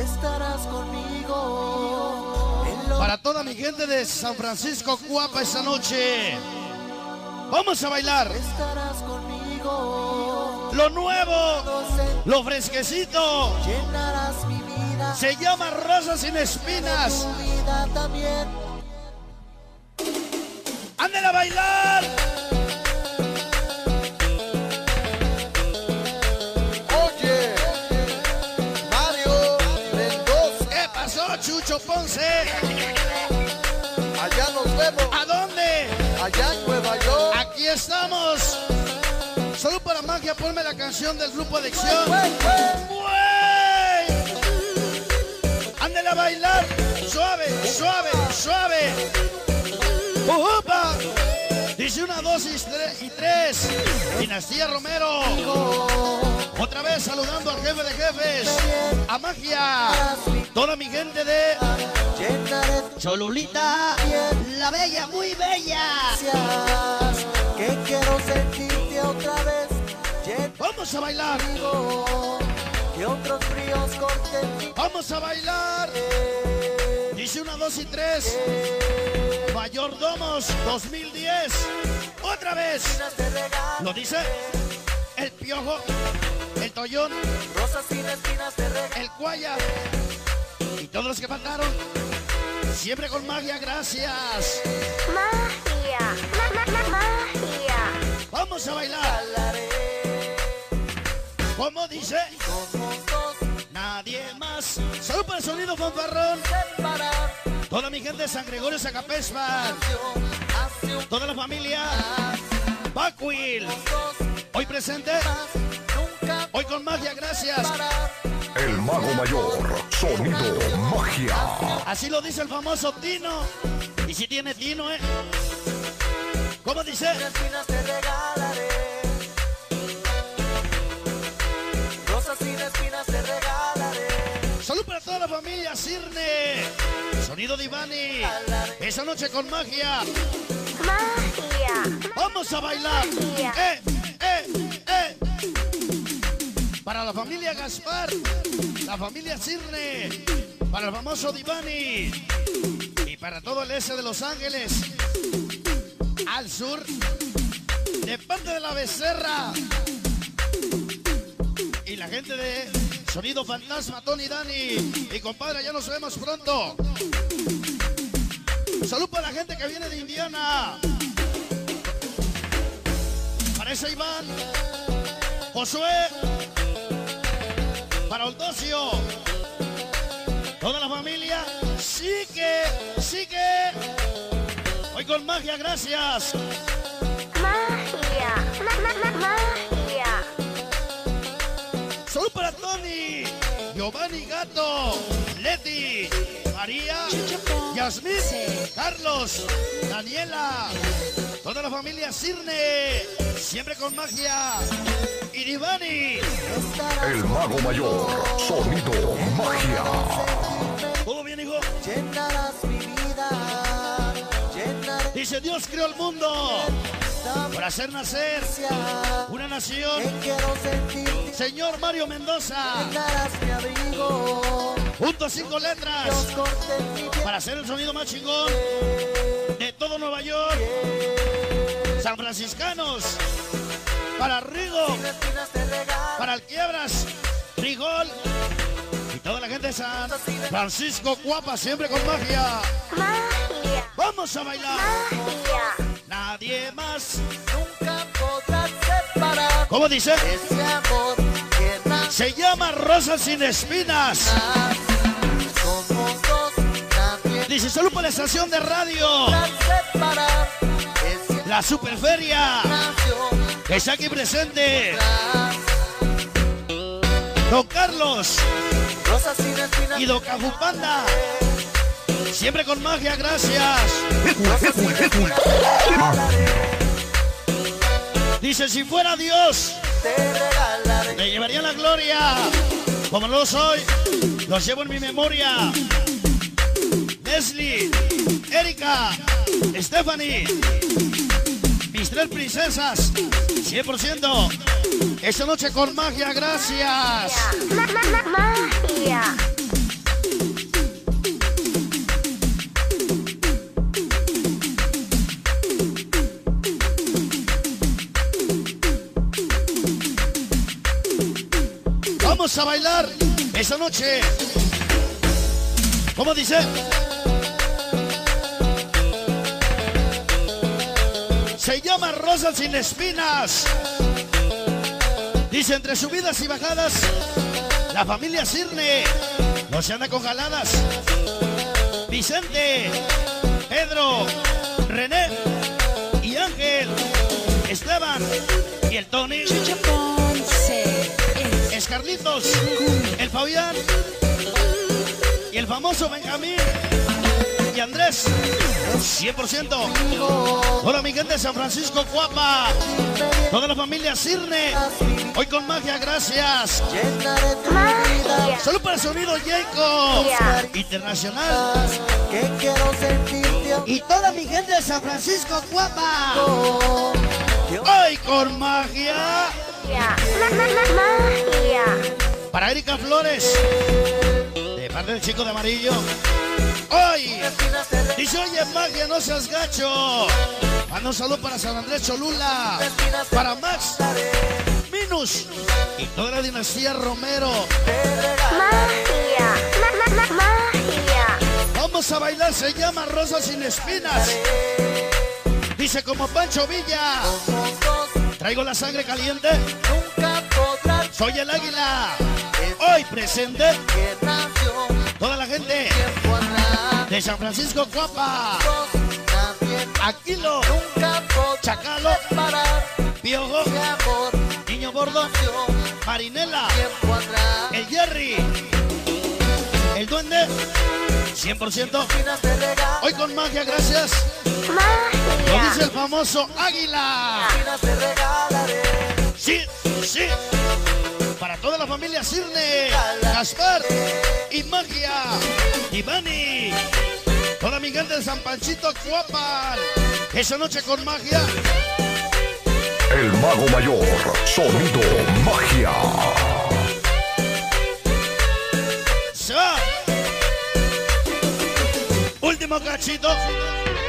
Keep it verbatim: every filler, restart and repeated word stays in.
estarás conmigo. Para toda mi gente de San Francisco Cuapa esta noche. Vamos a bailar. Estarás conmigo. Lo nuevo, lo fresquecito. Llenarás mi vida. Se llama Rosa sin espinas. Tu vida también. ¡Anden a bailar! Oye, Mario Mendoza. ¿Qué pasó, Chucho Ponce? Allá nos vemos. ¿A dónde? Allá en Nueva York. Aquí estamos. Salud para Magia, ponme la canción del grupo Adicción. ¡Wey, wey! ¡Güey! ¡Ándale a bailar! ¡Suave, suave, suave! ¡Upa! Dice una, dos y tres, y tres. Dinastía Romero. Otra vez saludando al jefe de jefes. A Magia. Toda mi gente de Cholulita. La bella, muy bella. Que quiero sentirte otra vez. Vamos a bailar. Que otros fríos corten. Vamos a bailar. Dice una, dos y tres. Mayordomos dos mil diez. Otra vez. Lo dice el Piojo, el Tollón, Rosas sin espinas de regalo. el Cuaya y todos los que faltaron. Siempre con Magia, gracias. Magia, ma, ma, ma, magia. Vamos a bailar. ¿Cómo dice? Somos dos. Nadie más. Salud para el sonido fanfarrón. Separar. Toda mi gente de San Gregorio Zacapespa. Hace un Toda la familia. Backwill. Hoy presente. nunca Hoy con Magia, gracias. parar. El Mago Mayor, sonido magia. Así lo dice el famoso Tino. Y si tiene Tino, ¿eh? ¿Cómo dice? Sin espinas te regalaré. Rosas sin espinas te regalaré. Salud para toda la familia Cirne. Sonido Divani. Esa noche con Magia. Magia. Vamos a bailar. Magia. Eh, eh, eh. Para la familia Gaspar. La familia Cirne. Para el famoso Divani. Y para todo el S de Los Ángeles. Al sur. De parte de la Becerra. Y la gente de Sonido Fantasma, Tony Dani. Y compadre, ya nos vemos pronto. Salud para la gente que viene de Indiana. Para ese Iván. Josué. Para Oldocio. Toda la familia. Sí que, sí que. Hoy con Magia, gracias. Magia, ma, ma, ma, magia. Salud para Tony, Giovanni Gato, Leti, María, Yasmín, Carlos, Daniela, toda la familia Cirne, siempre con Magia. Y Divani. El Mago Mayor, sonido magia. ¿Todo bien, hijo? Llenarás mi vida. Llenaré Dice Dios creó el mundo para hacer nacer una nación. que quiero sentirte. Señor Mario Mendoza, Llenarás mi abrigo. junto a cinco letras Dios corte mi piel. para hacer el sonido más chingón de todo Nueva York. San Franciscanos, para Rigo, Sin espinas te regalo. para el Quiebras, Rigol y toda la gente de San Francisco Cuapa, siempre con Magia. Magia, Vamos a bailar. magia. Nadie más. Nunca podrás separar ¿Cómo dice? ese amor que nace. Se llama Rosa sin espinas. Somos dos. Nadie Dice salud para la estación de radio. podrá separar ese La Superferia. nació. Que está aquí presente. Don Carlos Rosas sin espinas. y Don Cafupanda. Siempre con Magia, gracias. Rosas sin espinas te regalaré. Dice, si fuera Dios, Te regalaré. me llevaría la gloria. Como no lo soy, los llevo en mi memoria. Leslie, Erika, Stephanie, mis tres princesas, cien por ciento. Esta noche con Magia, gracias. Ma, ma, ma, magia. Vamos a bailar esta noche. ¿Cómo dice? Se llama Rosas sin espinas. Dice, entre subidas y bajadas, la familia Cirne no se anda con jaladas. Vicente, Pedro, René y Ángel, Esteban y el Tony, es Carlitos, el Fabián y el famoso Benjamín y Andrés, cien por ciento. Hola mi gente de San Francisco, Cuapa. Toda la familia Cirne, hoy con magia, gracias. Magia. Salud para el sonido Jacob Yeah. Internacional. Que quiero sentirte Y toda mi gente de San Francisco, Cuapa. amor. Hoy con magia. Magia. Ma- ma- ma- Magia. Para Erika Flores, de parte del chico de amarillo. Hoy Espinas de regalo. dice, oye magia, no seas gacho. Manda un saludo para San Andrés Cholula, para Max, Minus y toda la dinastía Romero. Magia. Ma- ma- ma- Magia. Vamos a bailar, se llama Rosas sin espinas. Dice como Pancho Villa, Juntos traigo la sangre caliente, nunca podrás soy el águila. Hoy presente, que nació toda la gente tiempo atrás. de San Francisco, Cuapa, Nadie Aquilo, nunca podrá Chacalo, parar Piojo, mi amor. Niño Gordo, Nació Marinela, tiempo atrás. el Jerry, el Duende, cien por ciento. Espinas de regalo. Hoy con magia, gracias. Lo dice Magia. el famoso Águila. Espinas te regalaré. Sí, sí. Para toda la familia Cirne, Gaspar y Magia, Ivani. Toda mi gente de San Panchito, Cuapan. Esa noche con magia. El Mago Mayor, sonido magia. Se va. Último cachito.